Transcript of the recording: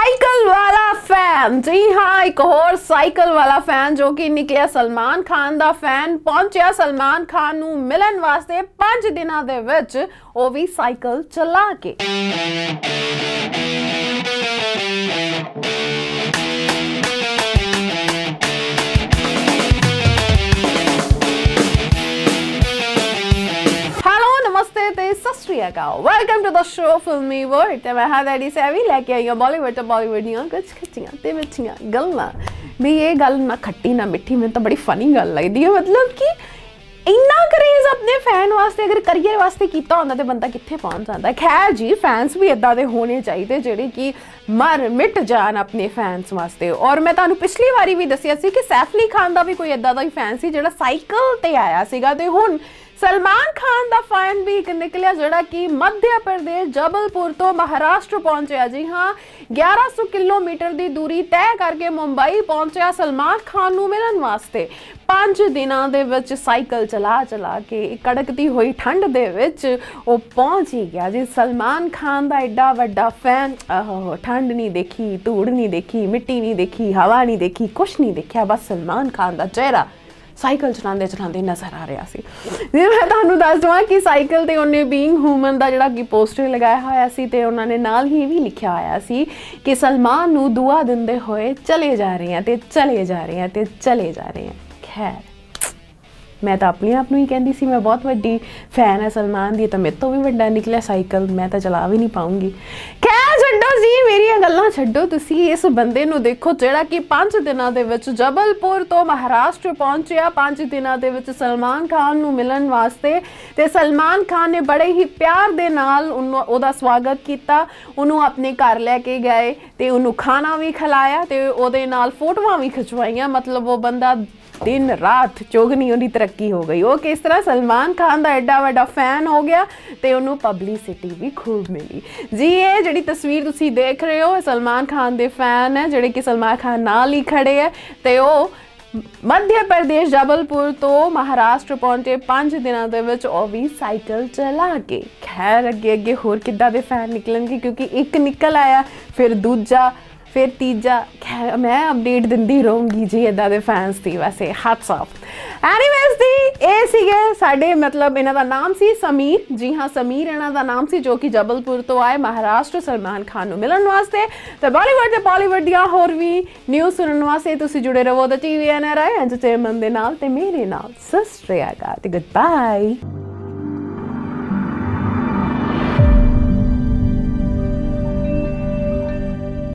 Cycle वाला fan, जी हाँ, एक और साइकिल वाला फैन जो कि निकलिया सलमान खान दा फैन पहुंचा सलमान खान नू मिलन वास्ते 5 दिनां दे विच, ओ भी साइकिल चला के। Welcome to the show Filmy World. मैं हाँ डैडी सैवी लैके आई हूँ बॉलीवुड तो बॉलीवुड दी कुछ खच्चियां ते मिठियां गल्लां। भी ये गल ना खट्टी ना मिठी, मैं तो बड़ी फनी गल लगदी है। मतलब कि इन्ना क्रेज अपने फैन वास्ते अगर करियर वास्ते कीता होंदा ते बंदा कित्थे पहुंच जांदा। खैर जी, फैंस भी इदां दे होने चाहिए जेह्ड़े कि मर मिट जान अपने फैंस वास्ते। और मैं तुहानूं पिछली वारी भी दस्सिया सी कि सैफ अली खान दा भी कोई इदां दा ही फैन सी जेह्ड़ा साइकिल ते आया सीगा, ते हुण सलमान खान दा फैन भी एक निकलिया जोड़ा कि मध्य प्रदेश जबलपुर तो महाराष्ट्र पहुंचा। जी हाँ, 1100 किलोमीटर की दूरी तय करके मुंबई पहुंचा सलमान खान नू मिलन वास्ते। 5 दिनां दे विच साइकिल चला चला के कड़कती हुई ठंड दे विच वो पहुंच ही गया जी। सलमान खान दा एडा वड्डा फैन, आहो, ठंड नहीं देखी, धूड़ नहीं देखी, मिट्टी नहीं देखी, हवा नहीं देखी, कुछ नहीं देखा, बस सलमान खान दा चेहरा साइकिल चलाते चलाते नज़र आ रहा सी। जी मैं तुहानूं दस देवां कि साइकिल ते उन्हें बीइंग ह्यूमन दा जिहड़ा कि पोस्टर लगाया होया सी ते उन्होंने नाल ही भी लिखा होया सी कि सलमान नूं दुआ दिंदे होए चले जा रहे हैं ते चले जा रहे हैं ते चले जा रहे हैं। खैर, मैं तो अपने आप ही कहती सी मैं बहुत वड्डी फैन है सलमान दी, तो मेरे तो भी वड्डा निकलिया साइकिल, मैं तो चला भी नहीं पाऊंगी। खैर छड्डो जी, मेरियां गल्लां छड्डो, तुसी इस बंदे नूं देखो जिहड़ा कि 5 दिनां दे विच जबलपुर तो महाराष्ट्र पहुंचिया। 5 दिनां दे विच सलमान खान नूं मिलन वास्ते, ते सलमान खान ने बड़े ही प्यार दे नाल ओहदा स्वागत कीता, उन्होंने अपने घर लैके गए ते उन्होंने खाना भी खिलाया ते ओहदे नाल फोटोआं भी खिचवाइयां। मतलब वो बंदा दिन रात चौगनी उन्हें तरक्की हो गई। वो किस तरह सलमान खान का एडा वड्डा फैन हो गया तो उन्होंने पब्लिसिटी भी खूब मिली जी। ये जी तस्वीर तुसी देख रहे हो, सलमान खान के फैन है जोड़े कि सलमान खान नाल ही खड़े है, तो वो मध्य प्रदेश जबलपुर तो महाराष्ट्र पहुंचे 5 दिनों के विच, वो भी साइकिल चला के। खैर अगे अगे होर किद्दां दे फैन निकलणगे, क्योंकि एक निकल आया फिर दूजा फिर तीजा। खैर मैं अपडेट दिंदी रहूँगी जी इदां दे फैंस थी। वैसे हैट्स ऑफ। एनीवेज दी ये सीगे साडे, मतलब इन्हां दा नाम सी समीर। जी हाँ, समीर इन्हां दा नाम सी, जो कि जबलपुर तो आए महाराष्ट्र सलमान खान नूं मिलन वास्ते। तो बॉलीवुड ते बॉलीवुड दियां होर भी न्यूज़ सुनन वास्ते तुसीं जुड़े रहो द TVNRI एंटरटेनमेंट दे नाल ते मेरे नाल। सत श्री अकाल ते गुड बाय।